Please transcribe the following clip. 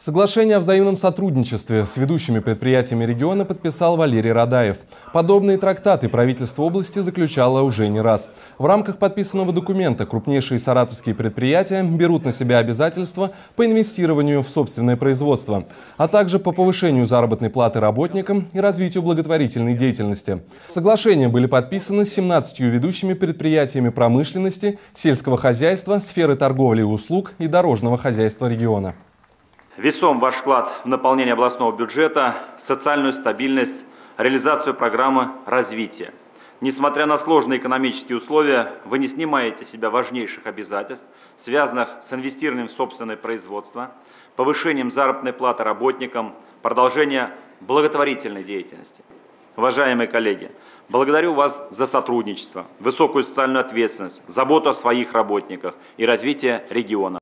Соглашение о взаимном сотрудничестве с ведущими предприятиями региона подписал Валерий Радаев. Подобные трактаты правительство области заключало уже не раз. В рамках подписанного документа крупнейшие саратовские предприятия берут на себя обязательства по инвестированию в собственное производство, а также по повышению заработной платы работникам и развитию благотворительной деятельности. Соглашения были подписаны с 17 ведущими предприятиями промышленности, сельского хозяйства, сферы торговли и услуг и дорожного хозяйства региона. Весом ваш вклад в наполнение областного бюджета, социальную стабильность, реализацию программы развития. Несмотря на сложные экономические условия, вы не снимаете с себя важнейших обязательств, связанных с инвестированием в собственное производство, повышением заработной платы работникам, продолжением благотворительной деятельности. Уважаемые коллеги, благодарю вас за сотрудничество, высокую социальную ответственность, заботу о своих работниках и развитие региона.